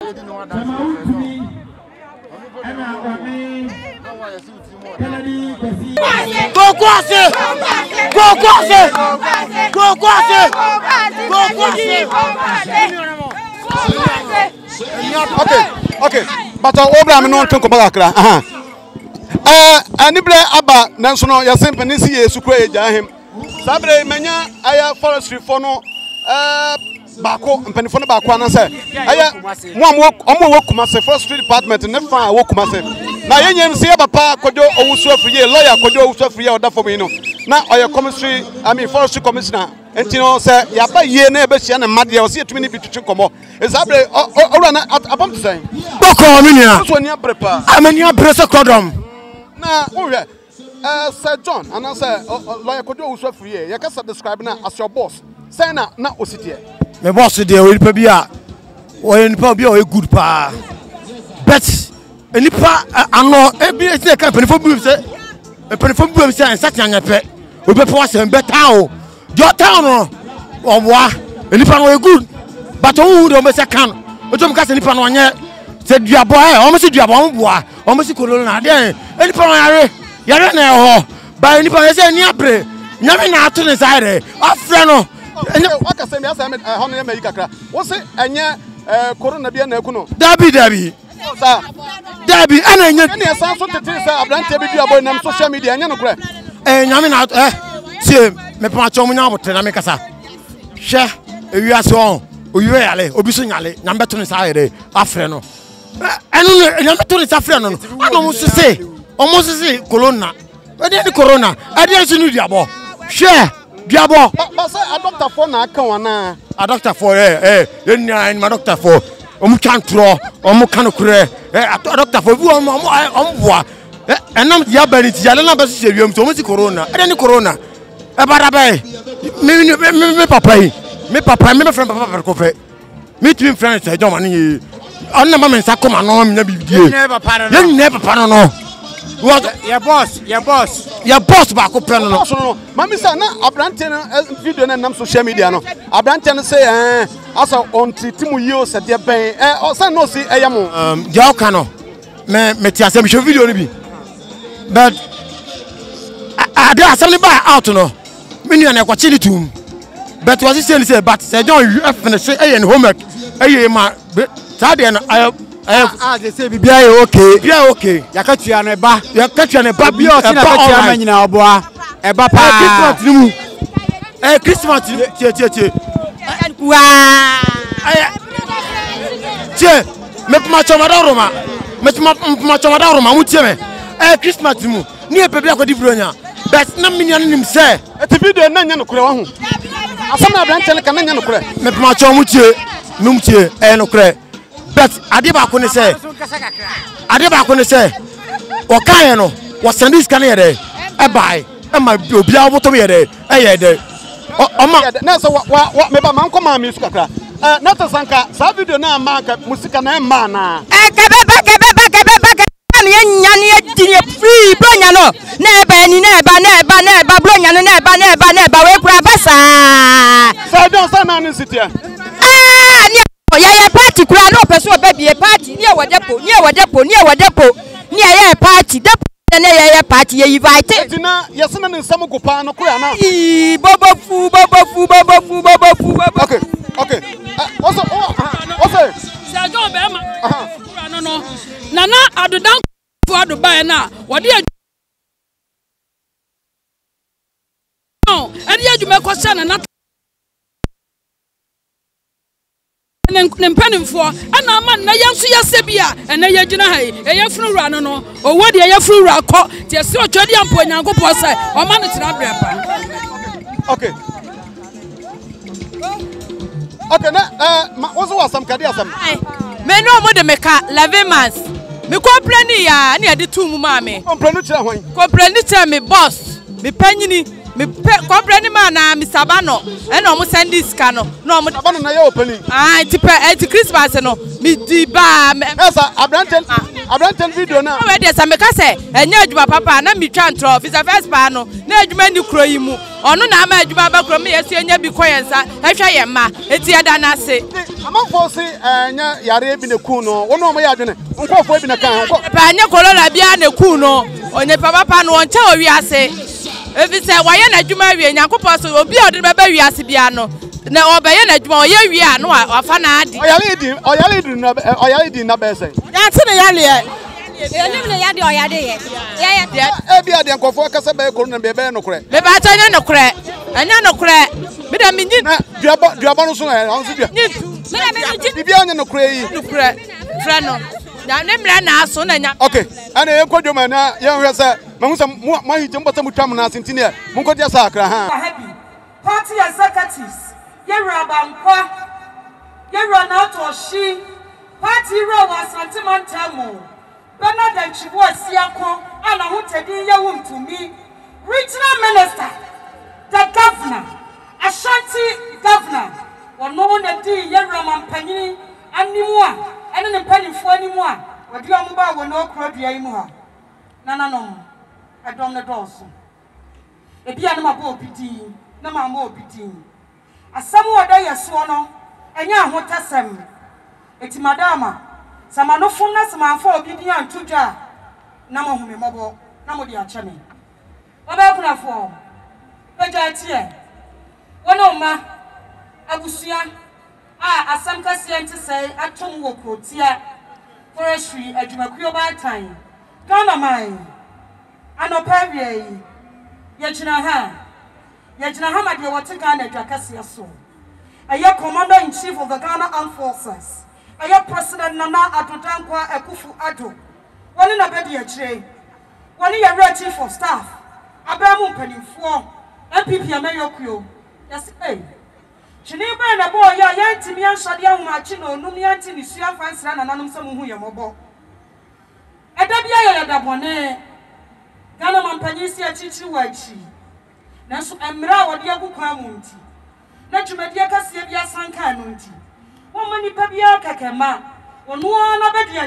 Okay. But Obram no to come back. Anibre aba nanso no ya sempa nisi Yesu kura eja him. Sabre menya aya forestry for no bako mpanifo no bako anase aya mo wo Kumase forestry department ne fa wo Kumase na yenye se papa kojo owusu afriye lawyer kojo owusu afriye oda for me no na oya commissary forestry commissioner enti no se ya ba ye na e be hia na made o se etumi ni bitutwe komo esabre owura na abom tsen boko minia so ni abrepa amania brese kodom na ohwe Sir John and I say lawyer kojo owusu afriye ya kasa describe na as your boss say na ositie me boss dey we nipa bia o nipa bia o good pa but nipa ano ebi ese ka penifo bu se ansa tianya pe obe po ase mbe town your town no oboa nipa no good but who do me se kan o to me ka se nipa no anye se duabo o me se duabo o boa o me se kololo na de nipa no yare na ho ba nipa se ni abre nyame na ato ne side afre no waka se me asa me hono me yikakra wo se enye corona bia na akuno dabi sa dabi ana enye ene san so tete se abrante bi duabo nam social media enye no kra nyame na tie me pa chom nya bote na me kasa hwe ewiase on oyiwe yale obi so nyale nyame beto ne side afre no enu nyame beto ne safre no no mo sese corona ade ni corona ade so nu diabo hwe diabo ba say a doctor for na aka wana a doctor for enya ma doctor for omu chantro omu kanokure a doctor for bu omu boa enam ya bani ti yale na ba se wiem so omu si corona ade ni corona e bada bai me papa me friend papa ko fe me twin friend say John mani onna ma me nsa koma no me na bibidie ye papa no your boss ba ko pɛ no mami sa na abrante no video na nam social media no abrante no say asa on tritimu yio se de ben o sa no si eyamo dia o kano me ti asem show video no bi but ade asem ni ba out no me nu na ko chili tum but was say but say John you finish say homework ma sa de no they say bibia e okay. Bibia okay. Yakatua no eba. Bibia o na katua ma nyina oboa. Eba pa. Christmas ni mu. Christmas tie. Wa. Tie. Me ma chomada Roma. Me chomada Roma mu tie me. Christmas ni mu. Ni e bibia ko di bronya. But na minya nim say. E video na nya no kure wa hu. Asama abrante ka na nya no kure. Me ma chomu tie. Num tie. No kure. But adiba ko ne say o kan no wo send this kan here dey e bai e ma obi a boto here dey e ye dey o ma na so wa me ba man ko ma mi su kakra na to sanka sa video na ma ka musika na e ma na kebeba mi nya ne dinye free bronya no na eba bronya no na eba we kura basa sa don sa na ni sitia ya party kura no person obabi party ni e wadepo ni ya party depo na ya party ye invite tina yesena ne nsam gopa no kura na bobofu okay also Sir John be ma kura no nana adodan fu adubai na wode no ade adwuma ko sha na nempanimfo ana man na yanso yasebia ene yagina hai eyafunu wura no owodi eyafunu wura kɔ tie se otwadi ampo nyankopɔ sai o ma no tira brepa okay na also wasam kadi asam me no mo de meka 11 months me complain ya na ade tu mu ma me complain tira hwan complain tira me boss me panyini me comprend man na mi sabano e na omo send this ka no na omo sabano na ye opening ti Christmas no mi di ba esa abranten video na we dey say me ka say enya adwuma papa na mi twa ntro visa first pa no na adwuma ni kro yi mu ono na ama adwuma ba kro me yesu enya bi koyensa ehwa ye ma eti ada na se amanfo se enya yare bi ne ku no wono omo ya adwene nkofo bi na kan pa anya kolora bia na ku no onye papa no oncha owi ase efi say waye na adwuma wi Nyankopɔ so obi a ode be wi ase bia no na obaye na adwuma oye wi a no afa na ade oyale di na be say ya ti ne yale enim ne yade oyade ye e bia de nkofo kasa be koro na be no kore be ba ta nya no kore anya no kore bi da minji na duaba no so na on so bia bi bia anya no kore yi no kore fra no na ne mra na aso na nya okay ana ye kodwo ma na ye hwe se mahu se mo hije mbota mutwam na asentini e mo nkodia sa akra ha party executives ye rabankwa ye rana to shi party ro wa santimantamo Bernard Chibu Asiako ana ho tedi ye wuntumi regional minister the governor Ashanti governor wono na di ye ramanpanyi animu a ene ne mpanifo animu a wodi omo ba wono okrodua yi mu ha nananom adom ne doso ebi anama bo obidi na mama obidi asam woda yeso no enya ahotasem eti madama samanofo na samanfo obidi antudwa na mohume mobo na modi achane oba kunafo peja tie wono ma abusua asam kase enti sai atom wo krotia forestry adwumakuo ba tan Ghana mai anopa wie yegyina ha ma de wote Ghana dwakase so aye commander in chief of the Ghana Armed Forces aye president Nana Addo Dankwa Akufo-Addo woni na bedi akire woni ye chief of staff abamu mpanimfo MPP amayokuo yes chini ba na bo ya yantimi ansade ahomachi na onum yanti ni sua fansra nananom se mu hu ye mobo edabia ye dabone Ghana mampanyisi achichi wachi nanso emra wode agukwa mu nti na dwumadi akase bia sanka no nti won nipa bia kakema ono na bedi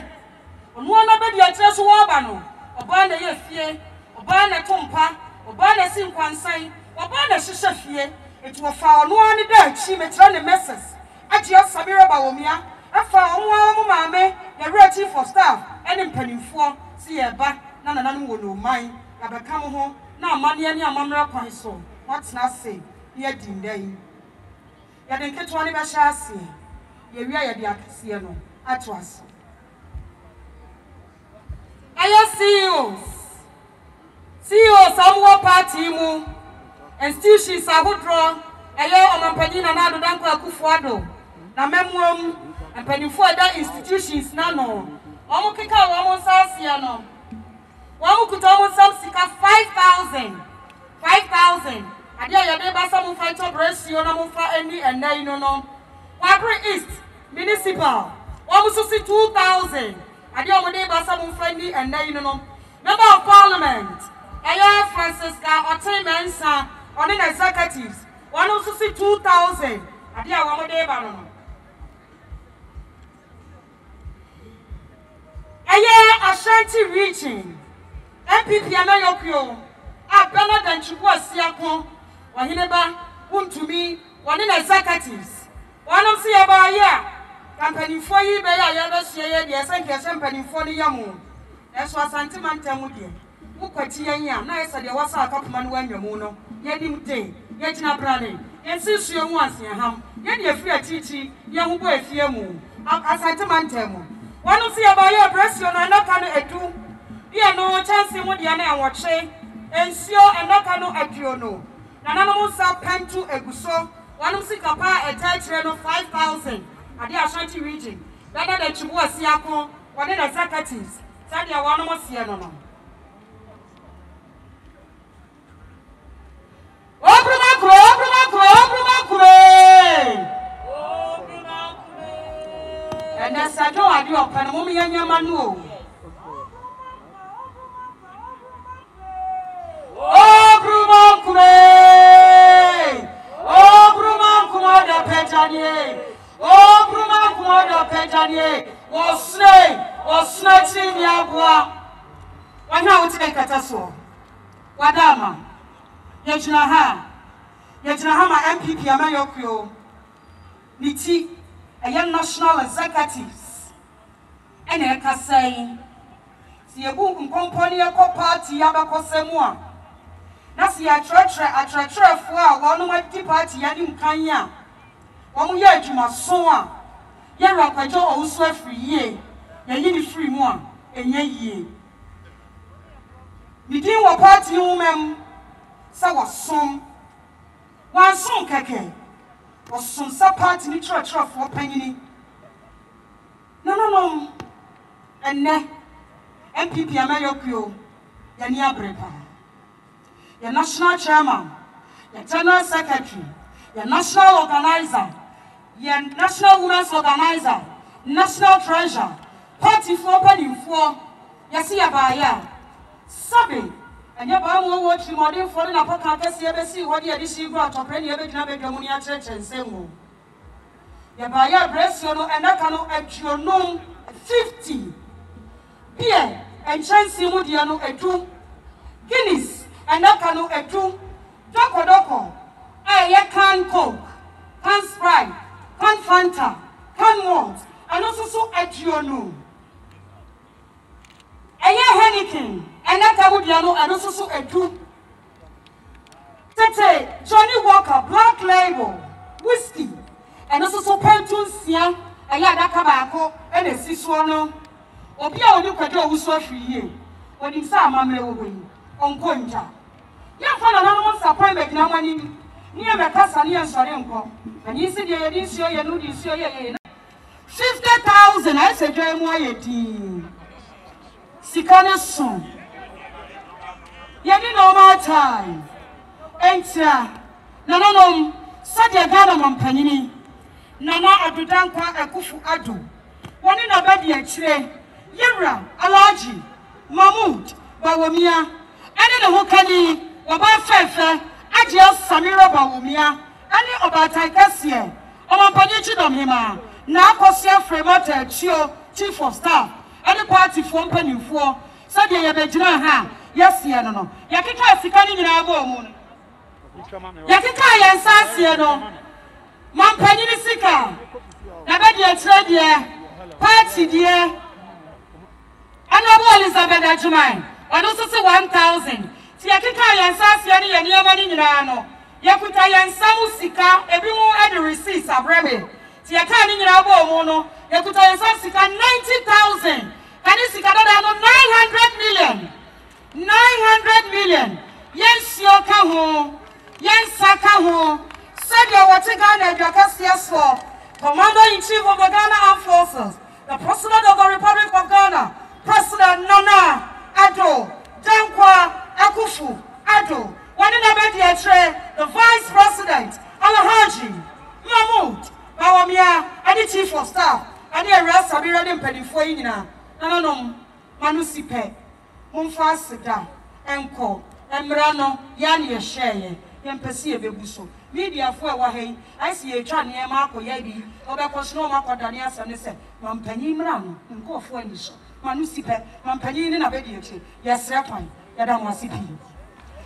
akire so waba no oba na ye fie oba na tompa oba na sinkwansan oba na hihye fie eti wo fa ono ani da achi metira ne messes agi asabira ba womia afa omo maame ye chief of staff ene mpanimfo si ye ba na nananom wo no man ya beka mo ho na amane ne amamra kwan so watna se ye dindai ya den ketwa ne be sha ase ye wi ya de akase no ato aso CEOs amwo party mu institutions ahodro eye omampanyi na Addo Dankwa Akufo-Addo na memwom ampanifo da institutions na no omo keka wo nsase no wo kuta omo sam sika 5000 ade ya de ba sam fight operation na mo fa eni enai no Wabri East municipal omo so 2000 ade omo de ba sam fa eni enai no member of parliament Aya Francisca Otemensa on the executives. One also see 2000. Adia one day banana. Aya Ashanti region. MPP Amayokyo. Bernard Chibu Asiako. Wahineba Untumi. One in executives. One of see about here. Company for you, Baya Yabas, the Asanka company for the Yamu. That's what Santimanta Ukwati yanya na esa de wasa akapuma no wanwamu no ye dim den ye gina brane ye nsisu ye mu aseham ye de afiri atichi ye hu bo afie mu asantemantemu wonu se ye ba ye operation no naka no edu ye no chance mu de na enwoche ensio enaka no aduo no na nanu sa pentu eguso wonu se kapa etachire no 5000 ade Ashanti region dada de Chibu Asiako wone the executives sadia wonu mo sie no no and that's a door I do up and mommy and your manu. Oh, Bruno Kure! pejanie. Oh, Bruma Kumodo pejanie. Osne chini abua. Wana utine kataso. Wadama. Yejina ha ma MPP amayokyo. Niti young national executives. Ene kasai. Si ebu mkomponi yako party yabako semua. Na si atre fwa wanu mati party yani mkanya. Wamu ye juma soa. Ye rakwajo ouswe free ye. Ye yini free mwa. Enye ye. Nidi wa party umem. Sa wasom. Wansom keke. Wasom sa party ni tre fwa penyini. No. Enne. MPP amayokyo. Yani abrepa. Your national chairman, your general secretary, your national organizer, your national women's organizer, national treasurer, party for opening for, you see about ya. Sabi, and your Bamu watch him or for an apocalypse, you see what you addition brought up any other Nabedomunia church and Semo. Your Baya Bressiono and Nakano at your known 50. Beer and Chancy Mudiano at 2 Guinness. And that canoe a two doko. Can Coke, can Sprite, can Fanta, can Malt, and also so at your noon. Henneken, and that Cabudiano, and also so a two. Tete, Johnny Walker, Black Label, whiskey, and also so Pentunes, yeah, and Yadakabako, and a Siswano. Obia will look at your who's for ye. When in some mamma will on Conja. Young fan anonymous appointment now money near the Cassani and Sorenco. And you see the edition, you know, this year 50,000. I said, Joy Sikana soon. You need no more time. Enter. No. Sadia Ganamon Panini. Nana Adudankwa Akufu Adu. One in a bed yet. Yera, Alaji, Mahmoud, Bawamia, and in the Hokani. Oba Fefe, Ajia Samira Bawumia, any about Taikasia, Omampanichi Domima, Nakosia Fremata, Chief of Staff, any party from Penny for, Sadia Yabejina Ha, yes, Yano, Yakika Sikani in our moon. Yakika Yansasiano, Mampani Sika, Nabadia Tredia, Party dear, and Elizabeth Ajumai, and also 1,000. Yakika Yansasiani and Yamani Nano. Yakuta Yansamu Sika, everyone at the receipts are brave. Tiakani Rabo Mono, Yakuta Yansasika 90,000. Can you see 900 million? 900 million. Yes, Yokaho, yes, Sakaho, Sadia Watigana, Jacasias for Commander in Chief of the Ghana Armed Forces, the President of the Republic of Ghana, President Nana Addo, Dankwa. Akufu, Ado, one in the Vice President, Alhaji, Mahmoud, Bawamia, and the Chief of Staff, and the rest of the ready penny for you now. No, Manusipe, Mumfasida, Enko, Emrano, Yani, Share, Yempesi, Bebuso, Media for Wahay, I see a Chan near Marco Yabi, or Bacosno Marco Danias and they said, Mampani Mrano, and go for any show. Manusipe, Mampani in a bediachi, yes, Rapine. Yadam Wasipi.